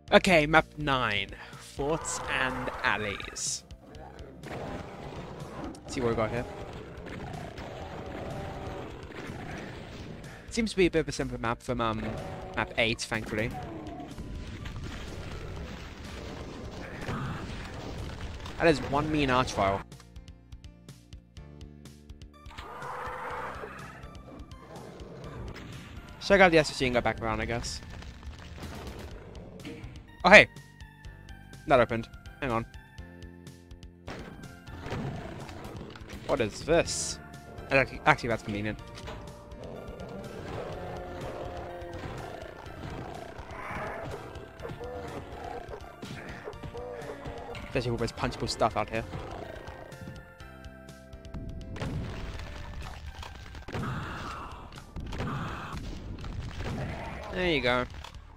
Okay, map 9. Forts and alleys. Let's see what we got here. Seems to be a bit of a simpler map from map 8, thankfully. That is one mean archvile. Check out the SSG and go back around, I guess. Oh, hey! That opened. Hang on. What is this? Actually, that's convenient. Especially all this punchable stuff out here. There you go.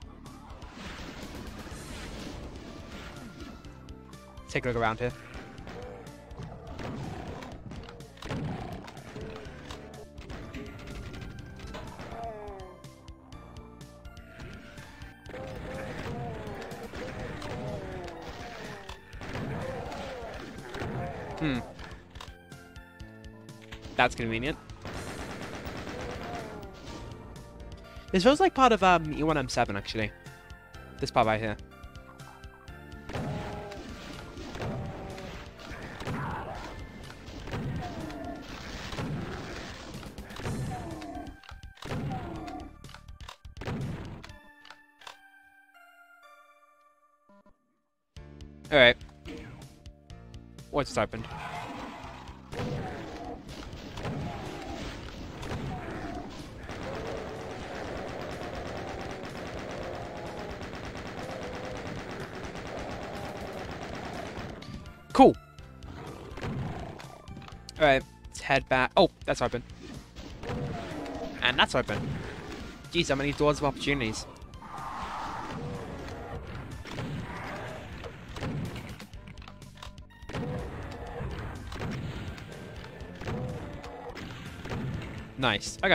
Take a look around here. That's convenient. This feels like part of E1M7 actually. This part right here. Alright. What just opened? Cool. Alright, let's head back. Oh, that's open. And that's open. Geez, how many doors of opportunities. Nice. Okay.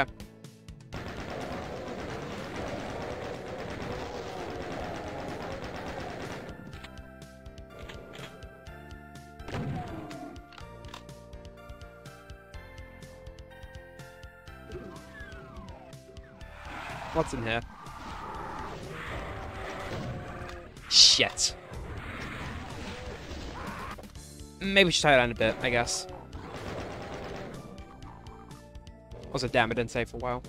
What's in here? Shit. Maybe we should tie it down a bit, I guess. Also, damn, it didn't save for a while.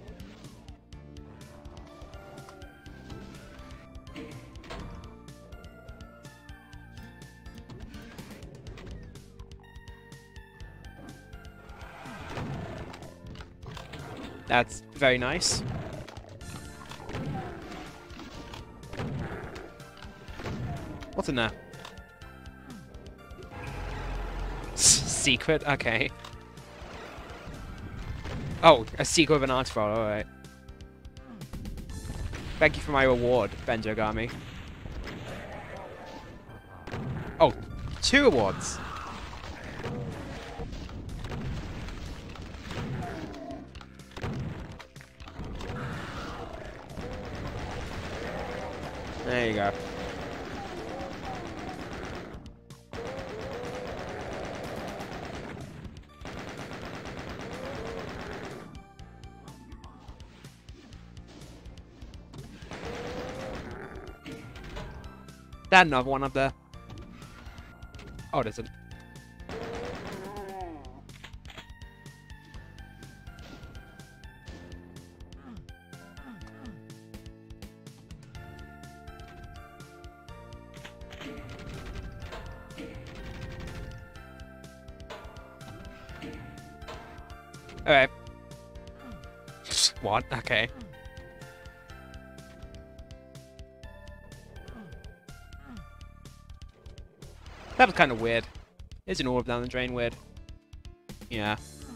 That's very nice. What's in there? Secret? Okay. Oh, a secret of an archvile, alright. Thank you for my reward, Benjogami. Oh, 2 rewards. There you go. That another one up there. Oh, it isn't. Alright. What? Okay. That was kind of weird. Isn't all of down the drain weird? Yeah.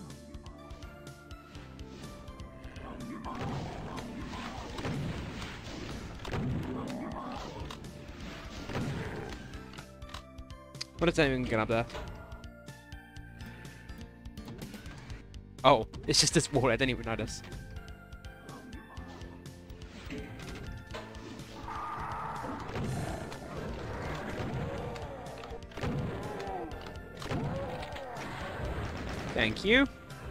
What is that even get up there? Oh, it's just this wall. I didn't even notice. Thank you.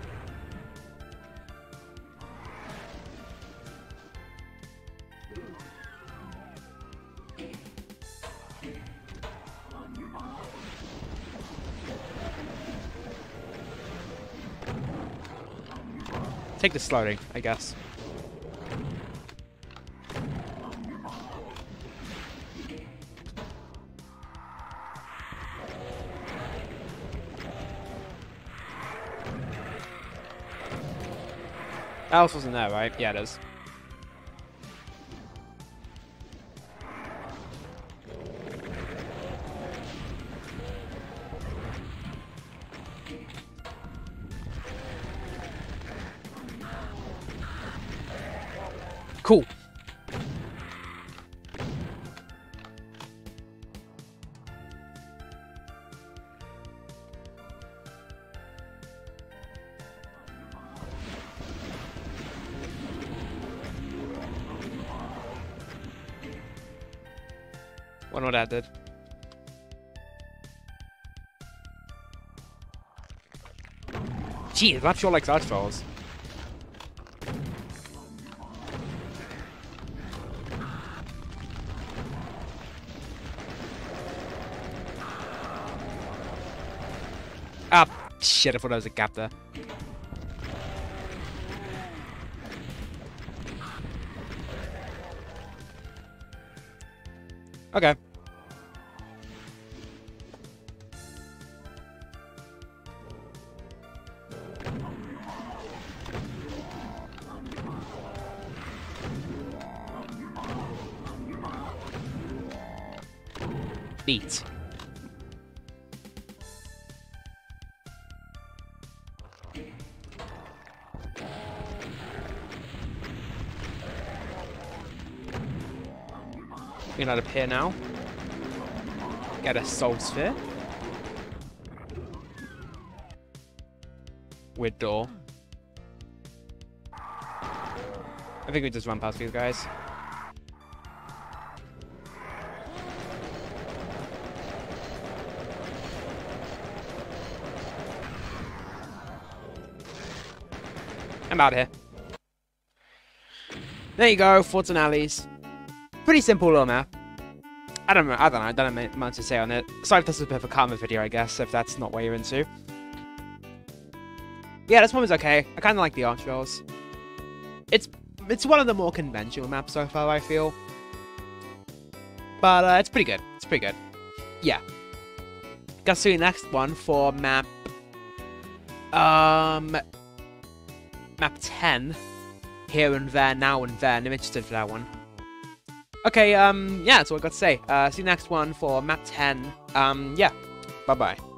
Take the slowly, I guess. Alice wasn't there, right? Yeah, it is. Cool. Wonder what that did. Jeez, that sure likes Arch Trolls. Ah, shit, I thought there was a gap there. Okay. Beat. We're gonna appear now. Get a Soul Sphere. Weird door. I think we just run past these guys. I'm out of here. There you go, Forts and Alleys. Pretty simple little map. I don't know, I don't have much to say on it. Sorry if this is a bit of a karma video, I guess, if that's not what you're into. Yeah, this one was okay. I kind of like the Arch Trolls. It's one of the more conventional maps so far, I feel. But it's pretty good. It's pretty good. Yeah. Got to see the next one for map... Map 10. Here and there, now and then. I'm interested for that one. Okay, yeah, that's all I got to say. See you next one for map 10. Yeah. Bye-bye.